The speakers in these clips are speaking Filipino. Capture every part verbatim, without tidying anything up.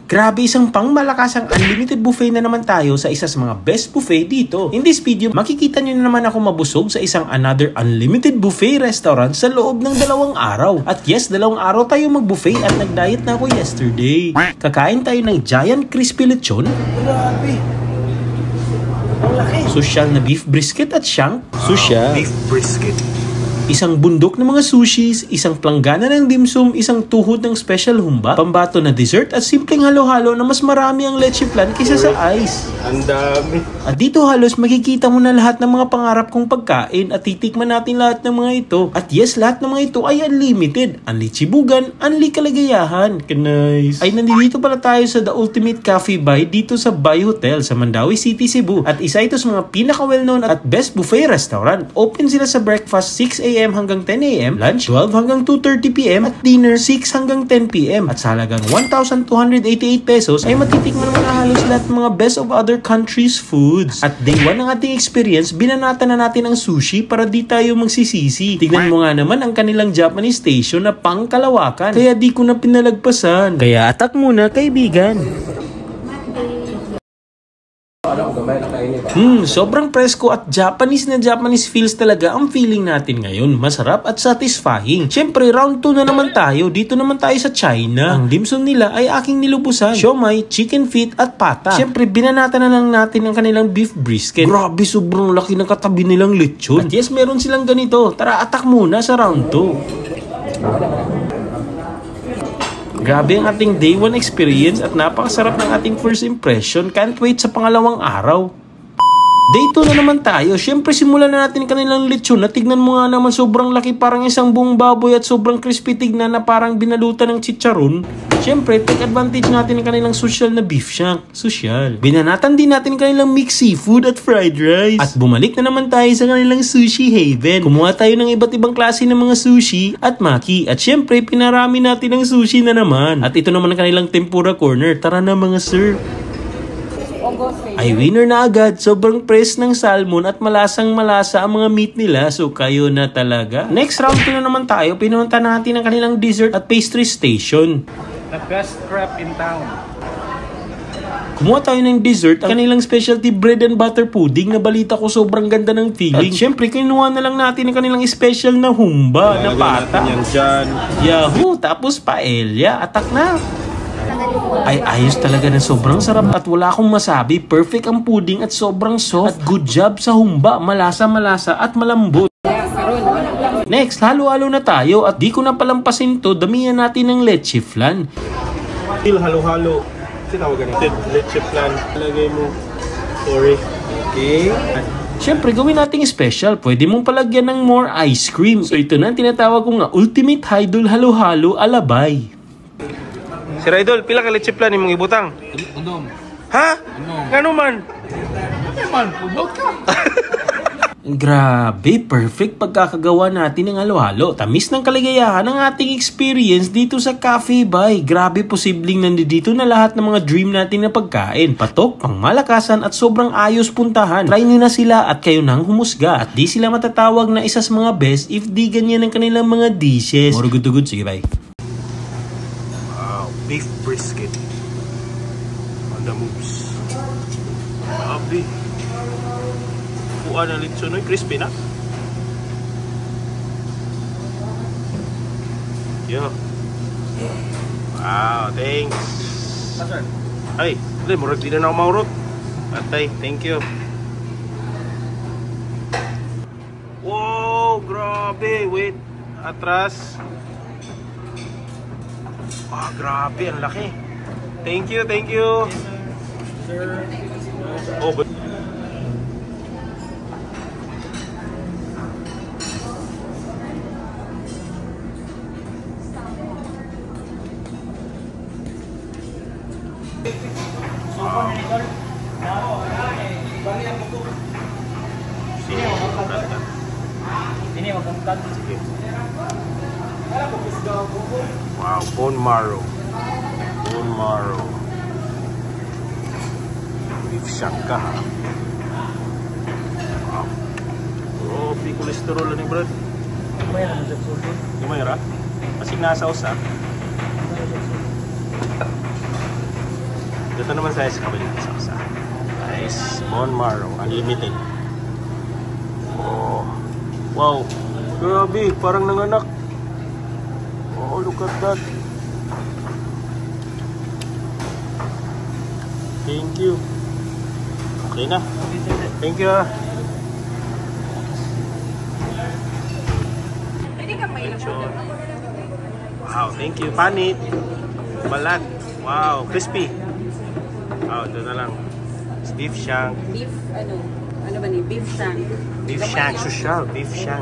Grabe, isang pang malakasang unlimited buffet na naman tayo sa isa sa mga best buffet dito. In this video, makikita nyo na naman ako mabusog sa isang another unlimited buffet restaurant sa loob ng dalawang araw. At yes, dalawang araw tayo mag-buffet at nag-diet na ako yesterday. Kakain tayo ng giant crispy lechon. Grabe. Ang laki. Social na beef brisket at shank. Social. Beef brisket. Isang bundok ng mga sushis, isang planggana ng dimsum, isang tuhod ng special humba, pambato na dessert at simpleng halo-halo na mas marami ang leche flan kaysa sa ice. Ang dami. At dito halos makikita mo na lahat ng mga pangarap kong pagkain at titikman natin lahat ng mga ito. At yes, lahat ng mga ito ay unlimited. Unli chibugan, unli kalagayahan. Nice. Ay nandito pala tayo sa The Ultimate Cafe Bay dito sa Bay Hotel sa Mandaue City, Cebu. At isa ito sa mga pinaka well-known at best buffet restaurant. Open sila sa breakfast six a m hanggang ten a m, lunch twelve hanggang two thirty p m at dinner six hanggang ten p m At sa halagang one thousand two hundred eighty-eight pesos ay matitikman mo na halos lahat ng mga best of other countries foods. At day one ng ating experience, binanata na natin ang sushi para di tayo magsisisi. Tignan mo nga naman ang kanilang Japanese station na pangkalawakan. Kaya di ko na pinalagpasan. Kaya atak muna, kaibigan. Hmm, sobrang presko at Japanese na Japanese feels talaga ang feeling natin ngayon. Masarap at satisfying. Siyempre, round two na naman tayo. Dito naman tayo sa China. Ang dimsum nila ay aking nilubusan. Siomai, chicken feet at pata. Siyempre, binanata na lang natin ang kanilang beef brisket. Grabe, sobrang laki ng katabi nilang lechon. At yes, meron silang ganito. Tara, atak muna sa round two. Grabe ang ating day one experience at napakasarap ng ating first impression. Can't wait sa pangalawang araw. Day two na naman tayo. Siyempre simulan na natin kanilang lechon na tignan mo nga naman sobrang laki, parang isang buong baboy at sobrang crispy tignan na parang binalutan ng chicharon. Siyempre take advantage natin ng kanilang social na beef shank. Social. Binanatan din natin kanilang mixed seafood at fried rice. At bumalik na naman tayo sa kanilang sushi haven. Kumuha tayo ng iba't ibang klase ng mga sushi at maki. At siyempre pinarami natin ang sushi na naman. At ito naman ang kanilang tempura corner. Tara na mga sir. Ay winner na agad, sobrang press ng salmon at malasang malasa ang mga meat nila, so kayo na talaga. Next round two na naman tayo, pinunta natin ang kanilang dessert at pastry station. The best crap in town. Kumuha tayo ng dessert, ang kanilang specialty bread and butter pudding na balita ko sobrang ganda ng feeling. At syempre kinuha na lang natin ang kanilang special na humba na pata. Yahoo! Tapos paella, atak na! Ay ayos talaga na sobrang sarap at wala akong masabi. Perfect ang pudding at sobrang soft. At good job sa humba, malasa-malasa at malambot. Next, halo-halo na tayo at di ko na palampasin to, damihan natin ng leche flan. Halo-halo. Sinawag ganito. Leche flan. Lagay mo. Sorry. Okay. Siyempre, gawin nating special. Pwede mong palagyan ng more ice cream. So ito na tinatawag ko nga Ultimate Idol Halo-Halo Alabay. Sir Idol, pila ka leche flan imong ibutang? Unom. Ha? Unom. Ngano man? Ano man? Udot ka. Grabe, perfect pagkakagawa natin ng halo-halo. Tamis ng kaligayahan ang ating experience dito sa Cafe Bay. Grabe, posibleng nandito na lahat ng mga dream natin na pagkain. Patok, pangmalakasan at sobrang ayos puntahan. Try nyo na sila at kayo nang humusga. At di sila matatawag na isa sa mga best if di ganyan ang kanilang mga dishes. More good to good, sige bye. Beef brisket on the moves. Grabe. Kuha na lechon, no? Crispy na. Yeah. Wow, thanks. Ay, hindi, murag di na na ako maurot. Atay, thank you. Wow, grabe. Wait, atras. Ah, grabe, ang laki. Thank you, thank you. Sir. Oh, but wow, bone marrow. Bone marrow. Beef shank ka ha. Wow. Oh, di kolesterol ni Brad. Gimana ra? Masing nasa usa. Dito naman tayo sa kabilang isa. Nice. Bone marrow. Unlimited. Oh. Wow. Grabe. Parang nanganak. Oh, look at that. Thank you. Okay na. Thank you. Wow, thank you. Panit. Balat. Wow, crispy. Wow, doon na lang. Beef shank. Beef, ano? Ano ba ni? Beef shank. Beef shank, social. Beef shank.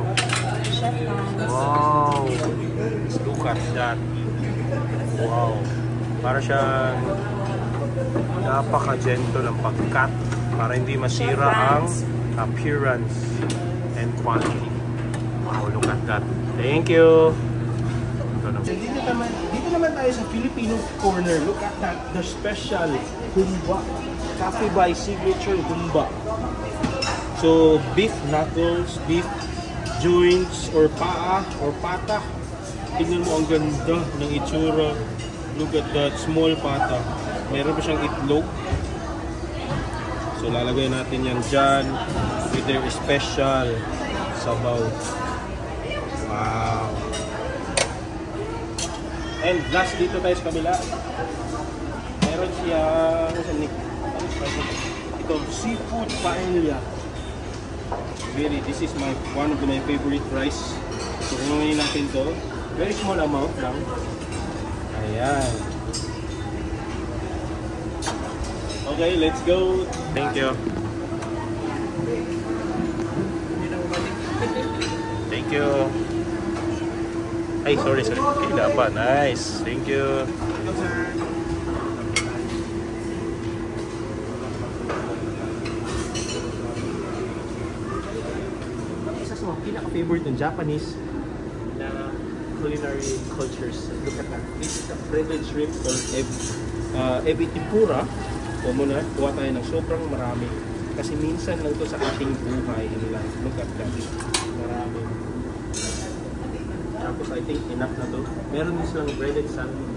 Wow. Look at that. Wow. Para siyang napaka-gentle ang pag-cut para hindi masira ang appearance and quality. Wow, look at that. Thank you. Dito naman, dito naman tayo sa Filipino corner. Look at that, the special humba. Cafe by Signature Humba. So, beef knuckles, beef joints, or paa, or pata. Tingnan mo ang ganda ng itsura. Look at that, small pata. Meron pa siyang itlog. So, lalagay natin yan dyan with their special sabaw. Wow. And last, dito tayo sa kabila. Meron siyang ito, seafood paella. Very, this is my one of my favorite rice. So, kumain natin to. Very small amount lang. Ayan. Okay, let's go. Thank you. Thank you. Ay, sorry, sorry. Kila pa. Nice. Thank you. Isa sa mga pinaka-favorite ng Japanese na culinary cultures. Look at that. This is the breaded shrimp or ebi, uh, ebi tempura. So muna, kuha tayo ng sobrang marami. Kasi minsan lang to sa ating buhay in life. Look at that. Marami. Tapos I think enough na to. Meron din silang breaded salmon.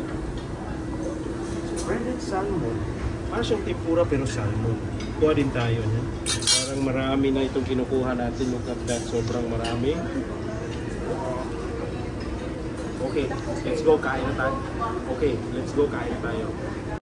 So breaded salmon. Parang siyang tempura pero salmon. Kuha din tayo niya. Parang marami na itong kinukuha natin. Look at that. Sobrang marami. Okay, let's go. Kain na tayo. Okay, let's go. Kain na tayo.